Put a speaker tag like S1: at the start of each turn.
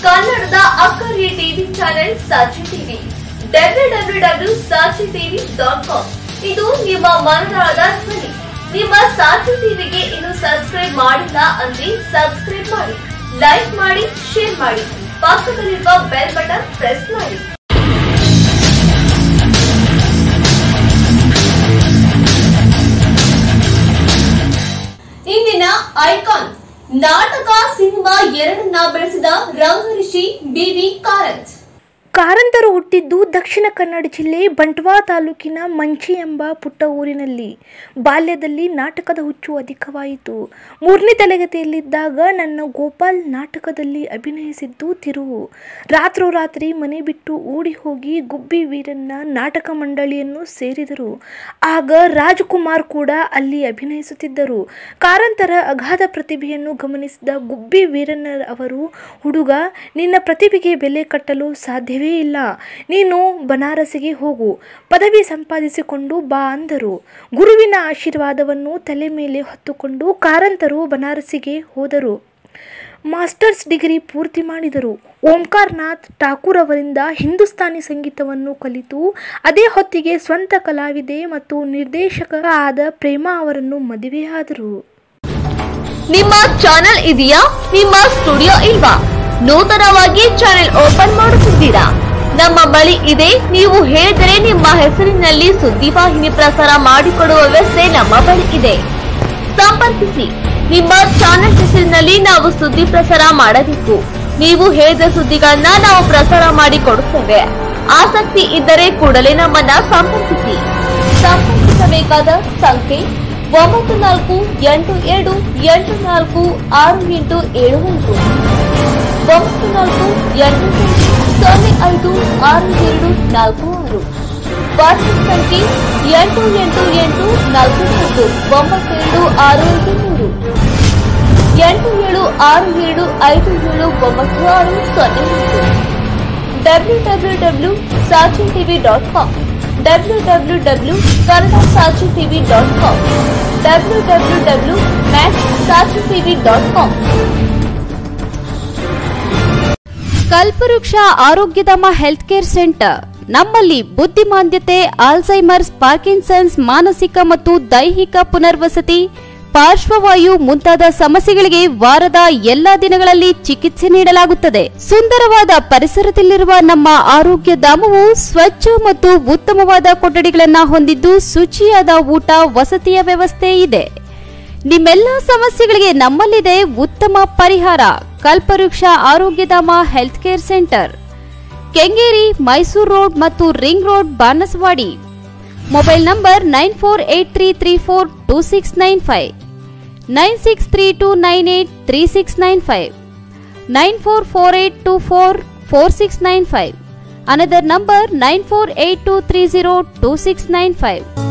S1: ಕನ್ನಡದ ಅಕ್ಕರೆ TV channel ಸಾಕ್ಷಿ TV www.saachitv.com ಇದು ನಿಮ್ಮ ಮನದಾಳದ ಧ್ವನಿ. ನಿಮ್ಮ ಸಾಕ್ಷಿ ಟಿವಿಗೆ ಇನ್ನು ಸಬ್ಸ್ಕ್ರೈಬ್ ಮಾಡಿಲ್ಲ ಅಂದ್ರೆ ಸಬ್ಸ್ಕ್ರೈಬ್ ಮಾಡಿ, ಲೈಕ್ ಮಾಡಿ, ಶೇರ್ ಮಾಡಿ, ಪಕ್ಕದಲ್ಲಿರುವ ಬೆಲ್ ಬಟನ್ ಪ್ರೆಸ್ ಮಾಡಿ. ಇಂದಿನ ಐಕಾನ್ ನಾಟಕ ಸಿನಿಮಾ ಎರಡನ್ನ ಬೆಳೆಸಿದ ರಂಗಋಷಿ ಬಿ.ವಿ. ಕಾರಂತ್.
S2: ಕಾರಂತರು ಹುಟ್ಟಿದ್ದು ದಕ್ಷಿಣ ಕನ್ನಡ ಜಿಲ್ಲೆ ಬಂಟ್ವಾಳ ತಾಲೂಕಿನ ಮಂಚಿ ಎಂಬ ಪುಟ್ಟ ಊರಿನಲ್ಲಿ. ಬಾಲ್ಯದಲ್ಲಿ ನಾಟಕದ ಹುಚ್ಚು ಅಧಿಕವಾಯಿತು. 3ನೇ ತರಗತಿಯಲ್ಲಿದ್ದಾಗ ನನ್ನ ಗೋಪಾಲ್ ನಾಟಕದಲ್ಲಿ ಅಭಿನಯಿಸಿದ್ದು ತಿರುವು. ರಾತ್ರೋರಾತ್ರಿ ಮನೆ ಬಿಟ್ಟು ಓಡಿ ಹೋಗಿ ಗುಬ್ಬಿ ವೀರಣ್ಣ ನಾಟಕ ಮಂಡಳಿಯನ್ನು ಸೇರಿದರು. ಆಗ ರಾಜಕುಮಾರ್ ಕೂಡ ಅಲ್ಲಿ ಅಭಿನಯಿಸುತ್ತಿದ್ದರು. ಕಾರಂತರ ಅಗಾಧ ಪ್ರತಿಭೆಯನ್ನು ಗಮನಿಸಿದ ಗುಬ್ಬಿ ವೀರಣ್ಣ ಅವರು, ಹುಡುಗ, ನಿನ್ನ ಪ್ರತಿಭೆಗೆ ಬೆಲೆ ಕಟ್ಟಲು ಸಾಧ್ಯವೇ ಇಲ್ಲ. ನೀನು ಬನಾರಸಿಗೆ ಹೋಗು, ಪದವಿ ಸಂಪಾದಿಸಿಕೊಂಡು ಬಾ ಅಂದರು. ಗುರುವಿನ ಆಶೀರ್ವಾದವನ್ನು ತಲೆ ಮೇಲೆ ಹೊತ್ತುಕೊಂಡು ಕಾರಂತರು ಬನಾರಸಿಗೆ ಹೋದರು. ಮಾಸ್ಟರ್ಸ್ ಡಿಗ್ರಿ ಪೂರ್ತಿ ಮಾಡಿದರು. ಓಂಕಾರನಾಥ್ ಠಾಕೂರ್ ಅವರಿಂದ ಹಿಂದೂಸ್ತಾನಿ ಸಂಗೀತವನ್ನು ಕಲಿತು ಅದೇ ಹೊತ್ತಿಗೆ ಸ್ವಂತ ಕಲಾವಿದೆ ಮತ್ತು ನಿರ್ದೇಶಕ ಆದ ಪ್ರೇಮಾ ಅವರನ್ನು ಮದುವೆಯಾದರು.
S1: ನಿಮ್ಮ ಚಾನೆಲ್ ಇದೆಯಾ? ನಿಮ್ಮ ಸ್ಟುಡಿಯೋ ಇಲ್ವಾ? ನೂತನವಾಗಿ ಚಾನೆಲ್ ಓಪನ್ ಮಾಡುತ್ತಿದ್ದೀರಾ? ನಮ್ಮ ಬಳಿ ಇದೆ. ನೀವು ಹೇಳಿದರೆ ನಿಮ್ಮ ಹೆಸರಿನಲ್ಲಿ ಸುದ್ದಿವಾಹಿನಿ ಪ್ರಸಾರ ಮಾಡಿಕೊಡುವ ವ್ಯವಸ್ಥೆ ನಮ್ಮ ಬಳಿ ಇದೆ. ಸಂಪರ್ಕಿಸಿ. ನಿಮ್ಮ ಚಾನೆಲ್ ಹೆಸರಿನಲ್ಲಿ ನಾವು ಸುದ್ದಿ ಪ್ರಸಾರ ಮಾಡಬೇಕು. ನೀವು ಹೇಳಿದ ಸುದ್ದಿಗಳನ್ನ ನಾವು ಪ್ರಸಾರ ಮಾಡಿಕೊಡುತ್ತೇವೆ. ಆಸಕ್ತಿ ಇದ್ದರೆ ಕೂಡಲೇ ನಮ್ಮನ್ನ ಸಂಪರ್ಕಿಸಿ. ಸಂಪರ್ಕಿಸಬೇಕಾದ ಸಂಖ್ಯೆ 9482846875 9482056246. ವಾಟ್ಸ್ಆಪ್ ಸಂಖ್ಯೆ 8884929653 87675796. www.saachitv.com www.kannadasaachitv.com www.maxsaachitv.com.
S3: ಕಲ್ಪವೃಕ್ಷ ಆರೋಗ್ಯಧಾಮ ಹೆಲ್ತ್ ಕೇರ್ ಸೆಂಟರ್. ನಮ್ಮಲ್ಲಿ ಬುದ್ಧಿಮಾಂದ್ಯತೆ, ಆಲ್ಝೈಮರ್ಸ್, ಪಾರ್ಕಿನ್ಸನ್ಸ್, ಮಾನಸಿಕ ಮತ್ತು ದೈಹಿಕ ಪುನರ್ವಸತಿ, ಪಾರ್ಶ್ವವಾಯು ಮುಂತಾದ ಸಮಸ್ಯೆಗಳಿಗೆ ವಾರದ ಎಲ್ಲಾ ದಿನಗಳಲ್ಲಿ ಚಿಕಿತ್ಸೆ ನೀಡಲಾಗುತ್ತದೆ. ಸುಂದರವಾದ ಪರಿಸರದಲ್ಲಿರುವ ನಮ್ಮ ಆರೋಗ್ಯ ಧಾಮವು ಸ್ವಚ್ಛ ಮತ್ತು ಉತ್ತಮವಾದ ಕೊಠಡಿಗಳನ್ನು ಹೊಂದಿದ್ದು ಶುಚಿಯಾದ ಊಟ, ವಸತಿಯ ವ್ಯವಸ್ಥೆ ಇದೆ. ನಿಮ್ಮೆಲ್ಲ ಸಮಸ್ಯೆಗಳಿಗೆ ನಮ್ಮಲ್ಲಿದೆ ಉತ್ತಮ ಪರಿಹಾರ. Kalpavriksha Arogyadhama health care centre, Kengeri, Mysuru road ಮತ್ತು ring road, Banaswadi. Mobile number 9483342695, 9632983695, 9448244695. Another number 9482302695.